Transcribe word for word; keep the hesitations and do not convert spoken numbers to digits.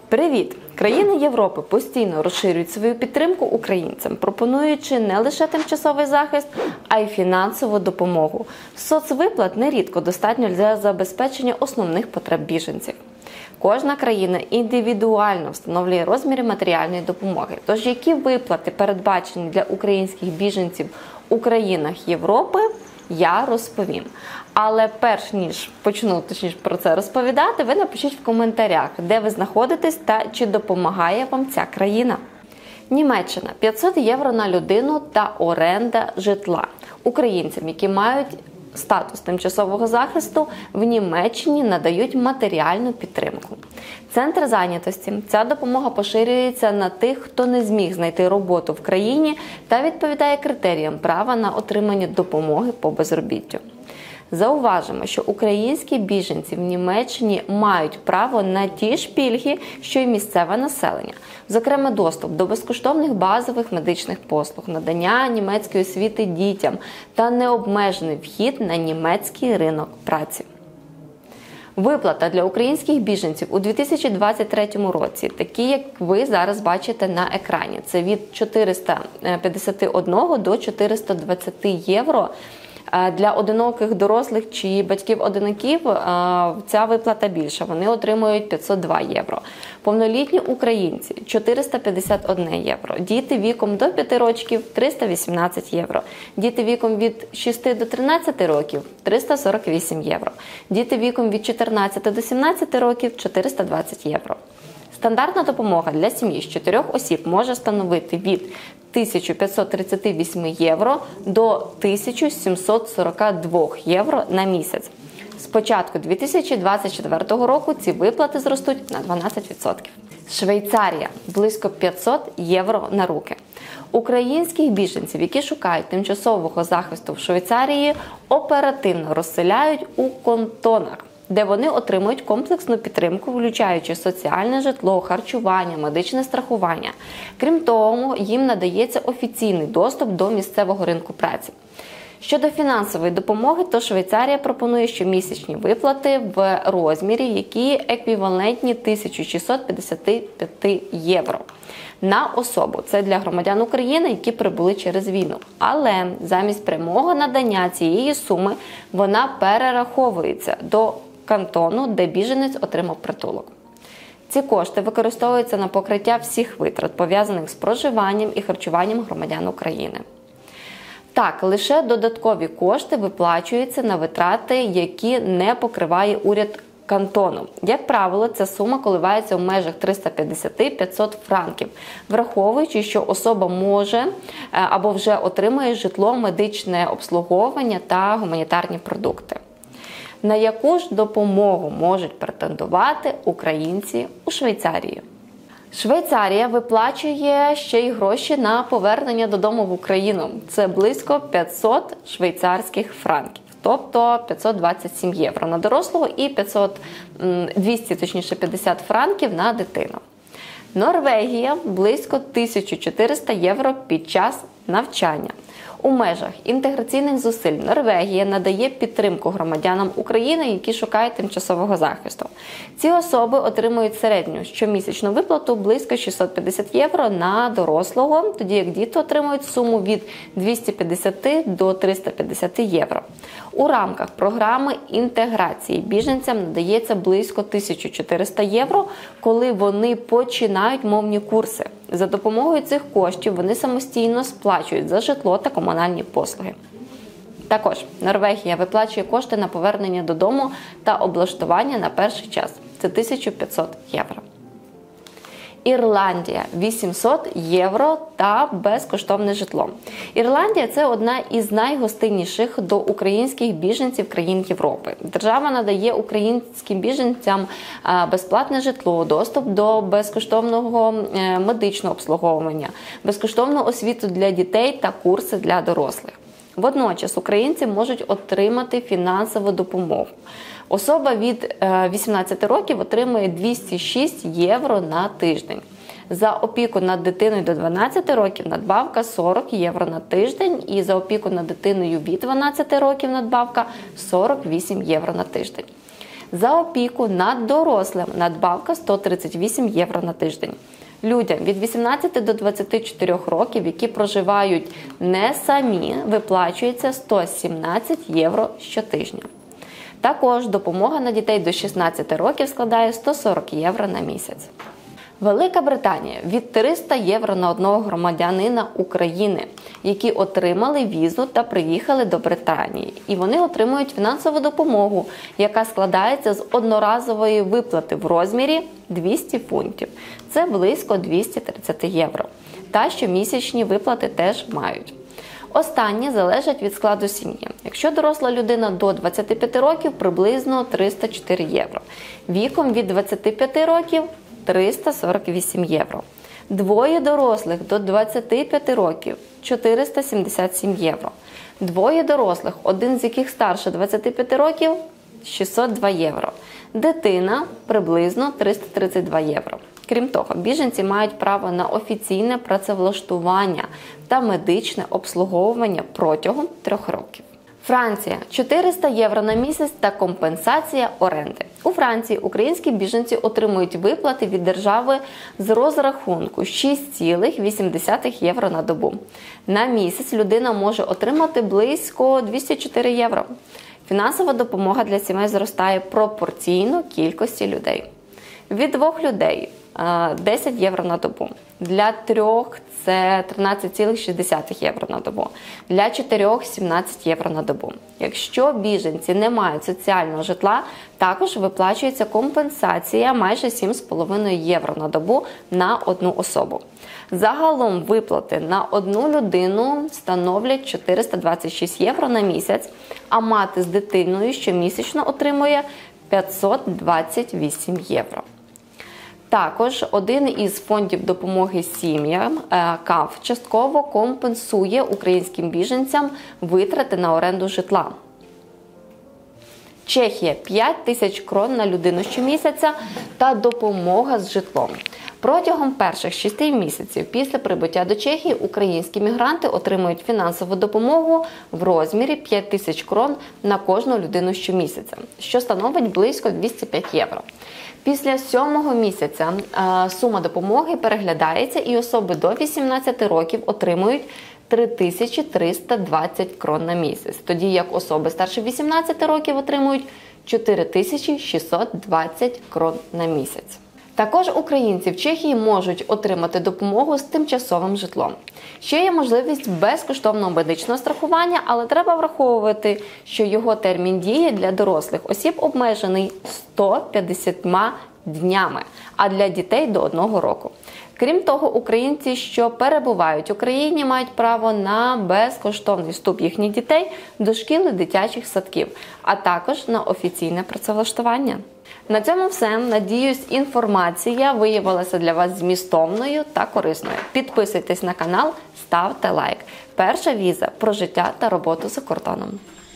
Привіт! Країни Європи постійно розширюють свою підтримку українцям, пропонуючи не лише тимчасовий захист, а й фінансову допомогу. Соцвиплат нерідко достатньо для забезпечення основних потреб біженців. Кожна країна індивідуально встановлює розміри матеріальної допомоги. Тож, які виплати передбачені для українських біженців у країнах Європи, я розповім. Але перш ніж почну точніше про це розповідати, ви напишіть в коментарях, де ви знаходитесь та чи допомагає вам ця країна. Німеччина – п'ятсот євро на людину та оренда житла. Українцям, які мають статус тимчасового захисту, в Німеччині надають матеріальну підтримку. Центр зайнятості. Ця допомога поширюється на тих, хто не зміг знайти роботу в країні та відповідає критеріям права на отримання допомоги по безробіттю. Зауважимо, що українські біженці в Німеччині мають право на ті ж пільги, що й місцеве населення. Зокрема, доступ до безкоштовних базових медичних послуг, надання німецької освіти дітям та необмежений вхід на німецький ринок праці. Виплата для українських біженців у дві тисячі двадцять третьому році, такі, як ви зараз бачите на екрані. Це від чотириста п'ятдесят один до чотириста двадцять євро. Для одиноких дорослих чи батьків-одинаків ця виплата більша, вони отримують п'ятсот два євро. Повнолітні українці – чотириста п'ятдесят один євро. Діти віком до п'яти років – триста вісімнадцять євро. Діти віком від шести до тринадцяти років – триста сорок вісім євро. Діти віком від чотирнадцяти до сімнадцяти років – чотириста двадцять євро. Стандартна допомога для сім'ї з чотирьох осіб може становити від тисяча п'ятсот тридцять вісім євро до тисяча сімсот сорок два євро на місяць. З початку дві тисячі двадцять четвертого року ці виплати зростуть на дванадцять відсотків. Швейцарія – близько п'ятсот євро на руки. Українських біженців, які шукають тимчасового захисту в Швейцарії, оперативно розселяють у кантонах, де вони отримують комплексну підтримку, включаючи соціальне житло, харчування, медичне страхування. Крім того, їм надається офіційний доступ до місцевого ринку праці. Щодо фінансової допомоги, то Швейцарія пропонує щомісячні виплати в розмірі, які еквівалентні тисячі шістсот п'ятдесят п'ять євро на особу. Це для громадян України, які прибули через війну. Але замість прямого надання цієї суми вона перераховується до кантону, де біженець отримав притулок. Ці кошти використовуються на покриття всіх витрат, пов'язаних з проживанням і харчуванням громадян України. Так, лише додаткові кошти виплачуються на витрати, які не покриває уряд кантону. Як правило, ця сума коливається в межах триста п'ятдесят - п'ятсот франків, враховуючи, що особа може або вже отримує житло, медичне обслуговування та гуманітарні продукти. На яку ж допомогу можуть претендувати українці у Швейцарії? Швейцарія виплачує ще й гроші на повернення додому в Україну. Це близько п'ятсот швейцарських франків, тобто п'ятсот двадцять сім євро на дорослого і п'ятсот, двісті, точніше п'ятдесят франків на дитину. Норвегія – близько тисяча чотириста євро під час навчання. У межах інтеграційних зусиль Норвегія надає підтримку громадянам України, які шукають тимчасового захисту. Ці особи отримують середню щомісячну виплату близько шістсот п'ятдесят євро на дорослого, тоді як діти отримують суму від двохсот п'ятдесят до трьохсот п'ятдесят євро. У рамках програми інтеграції біженцям надається близько тисяча чотириста євро, коли вони починають мовні курси. За допомогою цих коштів вони самостійно сплачують за житло та комунальні послуги. Також Норвегія виплачує кошти на повернення додому та облаштування на перший час. Це тисяча п'ятсот євро. Ірландія – вісімсот євро та безкоштовне житло. Ірландія – це одна із найгостинніших до українських біженців країн Європи. Держава надає українським біженцям безплатне житло, доступ до безкоштовного медичного обслуговування, безкоштовну освіту для дітей та курси для дорослих. Водночас українці можуть отримати фінансову допомогу. Особа від вісімнадцяти років отримує двісті шість євро на тиждень. За опіку над дитиною до дванадцяти років надбавка сорок євро на тиждень і за опіку над дитиною від дванадцяти років надбавка сорок вісім євро на тиждень. За опіку над дорослим надбавка сто тридцять вісім євро на тиждень. Людям від вісімнадцяти до двадцяти чотирьох років, які проживають не самі, виплачується сто сімнадцять євро щотижня. Також допомога на дітей до шістнадцяти років складає сто сорок євро на місяць. Велика Британія – від триста євро на одного громадянина України, які отримали візу та приїхали до Британії. І вони отримують фінансову допомогу, яка складається з одноразової виплати в розмірі двісті фунтів. Це близько двісті тридцять євро. Та щомісячні виплати теж мають. Останні залежать від складу сім'ї. Якщо доросла людина до двадцяти п'яти років, приблизно триста чотири євро. Віком від двадцяти п'яти років – триста сорок вісім євро. Двоє дорослих до двадцяти п'яти років – чотириста сімдесят сім євро. Двоє дорослих, один з яких старше двадцяти п'яти років – шістсот два євро. Дитина – приблизно триста тридцять два євро. Крім того, біженці мають право на офіційне працевлаштування та медичне обслуговування протягом трьох років. Франція – чотириста євро на місяць та компенсація оренди. У Франції українські біженці отримують виплати від держави з розрахунку шість цілих вісім десятих євро на добу. На місяць людина може отримати близько двісті чотири євро. Фінансова допомога для сімей зростає пропорційно кількості людей. Від двох людей – десять євро на добу. Для трьох – це тринадцять цілих шість десятих євро на добу. Для чотирьох – сімнадцять євро на добу. Якщо біженці не мають соціального житла, також виплачується компенсація майже сім з половиною євро на добу на одну особу. Загалом виплати на одну людину становлять чотириста двадцять шість євро на місяць, а мати з дитиною щомісячно отримує п'ятсот двадцять вісім євро. Також один із фондів допомоги сім'ям КАФ частково компенсує українським біженцям витрати на оренду житла. Чехія – п'ять тисяч крон на людину щомісяця та допомога з житлом. Протягом перших шести місяців після прибуття до Чехії українські мігранти отримують фінансову допомогу в розмірі п'ять тисяч крон на кожну людину щомісяця, що становить близько двісті п'ять євро. Після сьомого місяця сума допомоги переглядається і особи до вісімнадцяти років отримують три тисячі триста двадцять крон на місяць, тоді як особи старше вісімнадцяти років отримують чотири тисячі шістсот двадцять крон на місяць. Також українці в Чехії можуть отримати допомогу з тимчасовим житлом. Ще є можливість безкоштовного медичного страхування, але треба враховувати, що його термін дії для дорослих осіб обмежений сто п'ятдесятьма днями, а для дітей до одного року. Крім того, українці, що перебувають в Україні, мають право на безкоштовний вступ їхніх дітей до шкіл і дитячих садків, а також на офіційне працевлаштування. На цьому все. Надіюсь, інформація виявилася для вас змістовною та корисною. Підписуйтесь на канал, ставте лайк. Перша віза про життя та роботу за кордоном.